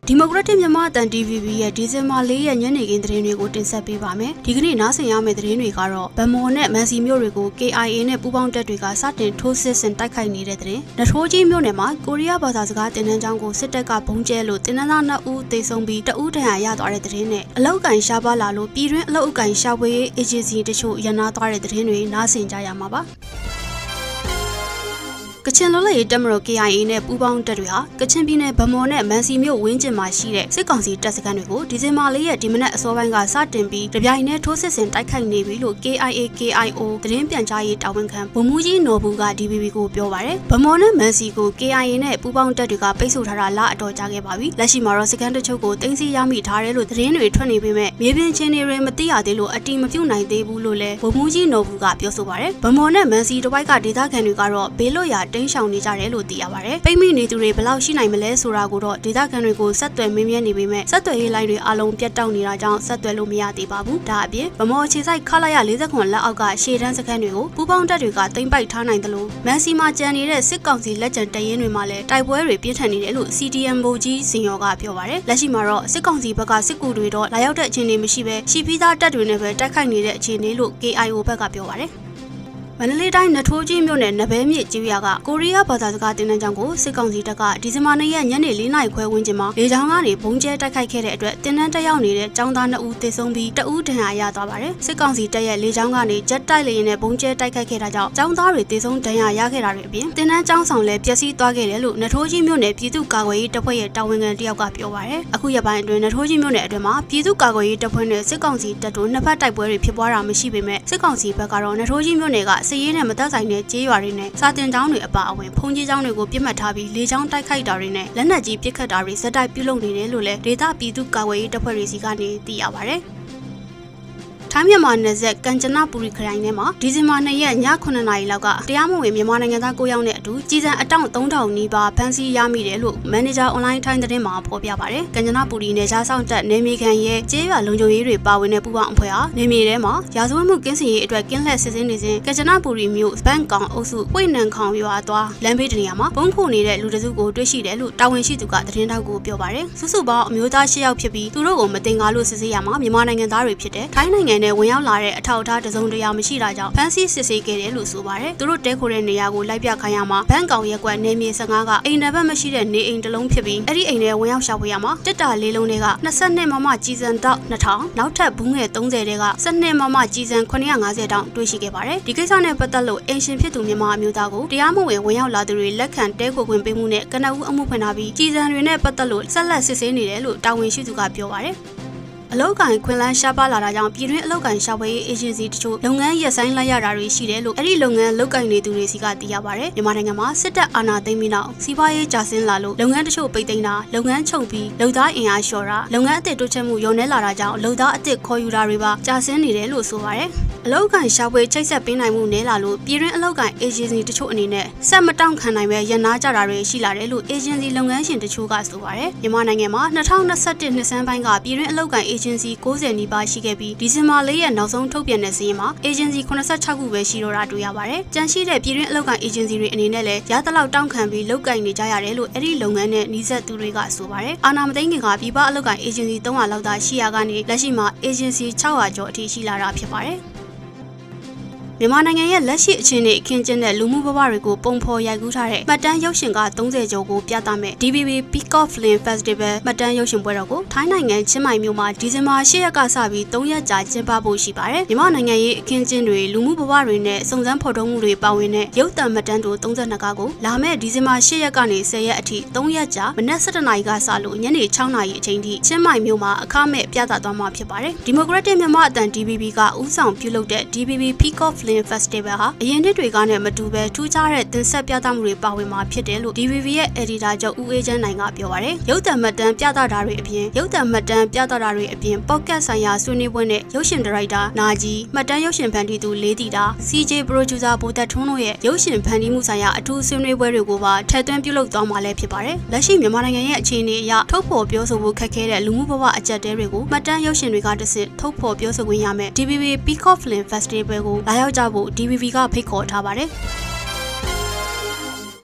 Democratic Myanmar and DVB ရဲ့ ဒီဇင်ဘာ 4 ရက်ညနေခင်းသတင်းတွေကိုတင်ဆက်ပေးပါမယ်။ဒီကနေ့နားဆင်ရမယ့်သတင်းတွေကတော့ဗမော်နဲ့မန်စီမြို့တွေကို KIA နဲ့ပူးပေါင်းတပ်တွေကစတင်ထိုးစစ်ဆင်တိုက်ခိုက်နေတဲ့သတင်း။နထိုးကြီးမြို့နယ်မှာကိုရီးယားဘာသာစကားတင်နန်းကျောင်းကိုစစ်တပ်ကဘုံကျဲလို့တင်နန်းသား2ဦးသေဆုံးပြီး2ဦးဒဏ်ရာရသွားတဲ့သတင်းနဲ့အလောက်ကန်ရှားပါလာလို့ပြည်တွင်းအလောက်ကန်ရှားပွေး agency တချို့ရန်နာသွားတဲ့သတင်းတွေနားဆင်ကြရမှာပါ။ကချင်လွတ်လပ်ရေးတပ်မတော် KIA နဲ့ပူးပေါင်းတပ်တွေဟာကချင်ပြည်နယ်ဗမော်နဲ့မန်စီမြို့ဝင်းကျင်မှာရှိတဲ့စစ်ကောင်စီတပ်စခန်းတွေကိုဒီဇင်ဘာ 4 ရက်ဒီမနက်အစောပိုင်းကစတင်ပြီးတပြိုင်တည်းထိုးစစ်ဆင်တိုက်ခိုက်နေပြီလို့ KIO သတင်းပြန်ကြားရေးတာဝန်ခံဗိုလ်မှူးကြီးနော်ဘူးက DVB ကိုပြောပါတယ်။ဗမော်နဲ့မန်စီကို KIA နဲ့ပူးပေါင်းတပ်တွေကပိတ်ဆို့ထားတာလအတော်ကြာခဲ့ပါပြီ။လက်ရှိမှာတော့စခန်းတချို့ကိုတင်စီရမိထားတယ်လို့သတင်းတွေထွက်နေပေမဲ့မြေပြင်ချင်းတွေမသိရသေးလို့အတိမပြုတ်နိုင်သေးဘူးလို့လည်းဗိုလ်မှူးကြီးနော်ဘူးကပြောဆိုပါတယ်။ဗမော်နဲ့မန်စီတစ်ဝိုက်ကဒေသခံတွေကတော့ဘေးလွတ်ရာတိမ်းရှောင်နေကြတယ်လို့သိရပါတယ်။ပိတ်မိနေသူတွေဘယ်လောက်ရှိနိုင်မလဲဆိုတာကိုတော့ဒေသခံတွေကိုဆက်သွယ်မေးမြန်းနေပေမဲ့ဆက်သွယ်ရေးလိုင်းတွေအလုံးပြတ်တောက်နေတာကြောင့်ဆက်သွယ်လို့မရသေးပါဘူး။ဒါအပြင်ဗမော်ခြေဆိုင်ခလာရ49လက်အောက်ကရှေ့တန်းစခန်းတွေကိုပူးပေါင်းတပ်တွေကသိမ်းပိုက်ထားနိုင်တယ်လို့မန်စီမှာကျန်နေတဲ့စစ်ကောင်စီလက်ကျန်တရင်တွေမှာလည်းတိုက်ပွဲတွေပြင်းထန်နေတယ်လို့ CDM ဗိုလ်ကြီးစင်ရောကပြောပါတယ်။လက်ရှိမှာတော့စစ်ကောင်စီဘက်ကစစ်ကူတွေတော့လာရောက်တဲ့အခြေအနေမရှိဘဲရှိပြီးသားတပ်တွေနဲ့ပဲတိုက်ခိုက်နေတဲ့အခြေအနေလို့ KIO ဘက်ကပြောပါတယ်။မန္တလေးတိုင်းနထိုးကြီးမြို့နယ်နဘဲမြစ်ကြီးရွာကကိုရီးယားဘာသာစကားတင်နန်းကျောင်းကိုစစ်ကောင်စီတပ်ကဒီဇင်ဘာ 2 ရက်ညနေ 4 နာရီခွဲဝန်းကျင်မှာလေကြောင်းကနေဘုံကျဲတိုက်ခိုက်ခဲ့တဲ့အတွက်တင်နန်းတက်ရောက်နေတဲ့ကျောင်းသား2ဦးသေဆုံးပြီး2ဦးဒဏ်ရာရသွားပါတယ်။စစ်ကောင်စီတပ်ရဲ့လေကြောင်းကနေဂျက်တိုက်လေယာဉ်နဲ့ဘုံကျဲတိုက်ခိုက်ခဲ့တာကြောင့်ကျောင်းသားတွေသေဆုံးဒဏ်ရာရခဲ့တာတွေအပြင်တင်နန်းကျောင်းဆောင်လည်းပျက်စီးသွားခဲ့တယ်လို့နထိုးကြီးမြို့နယ်ပြည်သူ့ကာကွယ်ရေးတပ်ဖွဲ့ရဲ့တာဝန်ခံတယောက်ကပြောပါတယ်။အခုရက်ပိုင်းအတွင်းနထိုးကြီးမြို့နယ်အတွင်းမှာပြည်သူ့ကာကွယ်ရေးတပ်ဖွဲ့နဲ့စစ်ကောင်စီတပ်တို့နှစ်ဖက်တိုက်ပွဲတွေဖြစ်ပွားတာမရှိပေမဲ့စစ်ကောင်စီဘက်ကတော့နထိုးကြီးမြို့နယ်ကစစ်ရေးနဲ့မသက်ဆိုင်တဲ့ကျေးရွာတွေနဲ့စာတင်ကျောင်းတွေအပါအဝင်ဖုန်ကြီးကျောင်းတွေကိုပြစ်မှတ်ထားပြီးလေကြောင်းတိုက်ခိုက်တာတွေနဲ့လက်နက်ကြီးပစ်ခတ်တာတွေဇက်တိုက်ပြုလုပ်နေတယ်လို့လည်းဒေသပြည်သူ့ကာကွယ်ရေးတပ်ဖွဲ့တွေစီကနေသိရပါတယ်။ထိုင်းမြန်မာနယ်စပ်ကမ်ချနပူရီခရိုင်ထဲမှာဒီဇင်ဘာ 2 ရက်ည 9 နာရီလောက်ကတရားမဝင်မြန်မာနိုင်ငံသား9ယောက်နဲ့အတူကြီးစံအတောင့်3000နီးပါးဖမ်းဆီးရမိတယ်လို့မန်နေဂျာအွန်လိုင်းထိုင်းသတင်းမှာဖော်ပြပါတယ်။ကမ်ချနပူရီနယ်ခြားစောင့်တပ်နေမီခံရဲ့ကျေးရွာလုံခြုံရေးတွေပါဝင်တဲ့ပူးပေါင်းအဖွဲ့ဟာနေမီထဲမှာရာဇဝတ်မှုကင်းစင်ရေးအတွက်ကင်းလှည့်စစ်ဆေးနေစဉ်ကမ်ချနပူရီမြို့ဘန်ကောင်အုပ်စုဝိနန်ခေါင်ရွာသွားလမ်းဘေးတနေရာမှာဘုံခိုနေတဲ့လူတစုကိုတွေ့ရှိတယ်လို့တာဝန်ရှိသူကသတင်းတောက်ကိုပြောပါတယ်။စုစုပေါင်းအမျိုးသား10ယောက်ဖြစ်ပြီးသူတို့ကိုမတင်ကားလို့စစ်ဆေးရမှာမြန်မာနိုင်ငံသားတွေဖြစ်တဲ့ထိုင်းနိုင်ငံနဲ့ဝင်ရောက်လာတဲ့အထောက်အထားတစုံတရာမရှိတာကြောင့်ဖမ်းဆီးစစ်ဆေးခဲ့တယ်လို့ဆိုပါတယ်။သူတို့တဲခိုတဲ့နေရာကိုလိုက်ပြခိုင်းရမှာဘန်ကောင်ရက်ကွက်နေမြေ15ကအိမ်နံပါတ်မရှိတဲ့နေအိမ်တစ်လုံးဖြစ်ပြီးအဲ့ဒီအိမ်ထဲဝင်ရောက်ရှာဖွေရမှာတစ်တာလေးလုံးတွေက22မမကြီးစံတောက်2000နောက်ထပ်ဘူးငယ်30တွေက12မမကြီးစံ950တောင်တွေ့ရှိခဲ့ပါတယ်။ဒီကိစ္စနဲ့ပတ်သက်လို့အင်ရှင်ဖြစ်သူမြန်မာအမျိုးသားကိုတရားမဝင်ဝင်ရောက်လာသူတွေလက်ခံတဲခိုခွင့်ပေးမှုနဲ့ကနဦးအမှုဖွင့်ထားပြီးကြီးစံတွေနဲ့ပတ်သက်လို့ဆက်လက်စစ်ဆေးနေတယ်လို့တာဝန်ရှိသူကပြောပါတယ်။အလောက်ကန်ခွင်လန်းရှားပါလာတာကြောင့်ပြည်တွင်းအလောက်ကန်ရှာဖွေရေး agency တချို့လုပ်ငန်းရပ်ဆိုင်းလိုက်ရတာတွေရှိတယ်လို့အဲ့ဒီလုပ်ငန်းလုပ်ကိုင်နေသူတွေစီကသိရပါတယ်။မြန်မာနိုင်ငံမှာစစ်တပ်အာဏာသိမ်းပြီးနောက်စီးပွားရေးကျဆင်းလာလို့လုပ်ငန်းတချို့ပိတ်သိမ်းတာလုပ်ငန်းချုပ်ပြီးလုပ်သားအင်အားလျှော့တာလုပ်ငန်းအသစ်တိုးချဲ့မှုလျော့နည်းလာတာကြောင့်လုပ်သားအသစ်ခေါ်ယူတာတွေပါကျဆင်းနေတယ်လို့ဆိုပါတယ်။အလောက်ကန်ရှာဖွေချိတ်ဆက်ပေးနိုင်မှုနည်းလာလို့ပြည်တွင်းအလောက်ကန် agency တချို့အနေနဲ့ဆက်မတောင့်ခံနိုင်ပဲရန်နာကြတာတွေရှိလာတယ်လို့ agency လုပ်ငန်းရှင်တချို့ကဆိုပါတယ်။မြန်မာနိုင်ငံမှာ2021နှစ်ဆန်းပိုင်းကပြည်တွင်းအလောက်ကန် agency 90နီးပါးရှိခဲ့ပြီးဒီဇင်ဘာ4ရက်နောက်ဆုံးထုတ်ပြန်တဲ့စာရင်းမှာ agency 86ခုပဲရှိတော့တာတွေ့ရပါတယ်။ကြန့်ရှိတဲ့ပြည်တွင်းအလုပ်ကိုင် agency တွေအနေနဲ့လည်းရသလောက်တောင်းခံပြီးလုပ်ကိုင်နေကြရတယ်လို့အဲ့ဒီလုပ်ငန်းနဲ့နှီးစပ်သူတွေကဆိုပါတယ်။အာဏာမသိမ်းခင်ကပြည်ပအလုပ်ကိုင် agency 300လောက်သာရှိရကနေလက်ရှိမှာ agency 600ကျော်အထိရှိလာတာဖြစ်ပါတယ်။မြန်မာနိုင်ငံရဲ့လက်ရှိအခြေအနေအခင်းကျင်းတဲ့လူမှုဘဝတွေကိုပုံဖော်ရိုက်ကူးထားတဲ့မှတ်တမ်းရုပ်ရှင်က30ကျော်ကိုပြသမဲ့ DVB Peak of Film Festival မှတ်တမ်းရုပ်ရှင်ပွဲတော်ကိုထိုင်းနိုင်ငံချင်းမိုင်မြို့မှာဒီဇင်ဘာ10ရက်ကစပြီး3ရက်ကြာကျင်းပဖို့ရှိပါတယ်။မြန်မာနိုင်ငံရဲ့အခင်းကျင်းတွေလူမှုဘဝတွေနဲ့စုံစမ်းဖော်ထုတ်မှုတွေပါဝင်တဲ့ရုပ်သံမှတ်တမ်းတို့32ကားကိုလာမယ့်ဒီဇင်ဘာ10ရက်ကနေ10ရက်အထိ3ရက်ကြာမနက်7:00နာရီကစလို့ညနေ6:00နာရီအချိန်ထိချင်းမိုင်မြို့မှာအခမဲ့ပြသသွားမှာဖြစ်ပါတယ်။ Democratic မြန်မာအသံ DVB ကဦးဆောင်ပြုလုပ်တဲ့ DVB Peak of Film Festival ဟာအရင်နှစ်တွေကနဲ့မတူပဲထူးခြားတဲ့တင်ဆက်ပြသမှုတွေပါဝင်မှာဖြစ်တယ်လို့ DVB ရဲ့ editor ချုပ်ဦးအေးချမ်းနိုင်ကပြောပါတယ်။ရုပ်သံမှတ်တမ်းပြသတာတွေအပြင်podcast ဆိုင်ရာဆွေးနွေးပွဲနဲ့ရုပ်ရှင်ဒါရိုက်တာနာကြီးမှတ်တမ်းရုပ်ရှင်ဖန်တီးသူလေးတီတာ CJ producer ဗိုလ်သက်ထွန်းတို့ရဲ့ရုပ်ရှင်ဖန်တီးမှုဆိုင်ရာအထူးဆွေးနွေးပွဲတွေကိုပါထည့်သွင်းပြုလုပ်သွားမှာလည်းဖြစ်ပါတယ်။လက်ရှိမြန်မာနိုင်ငံရဲ့အခြေအနေအရထုတ်ဖော်ပြောဆိုဖို့ခက်ခဲတဲ့လူမှုဘဝအကျပ်တဲတွေကိုမှတ်တမ်းရုပ်ရှင်တွေကတစ်ဆင့်ထုတ်ဖော်ပြောဆိုခွင့်ရမယ် DVB Peak of Film Festival ကိုလာရောက်ကြဖို့ DVB ကဖိတ်ခေါ်ထားပါတယ်။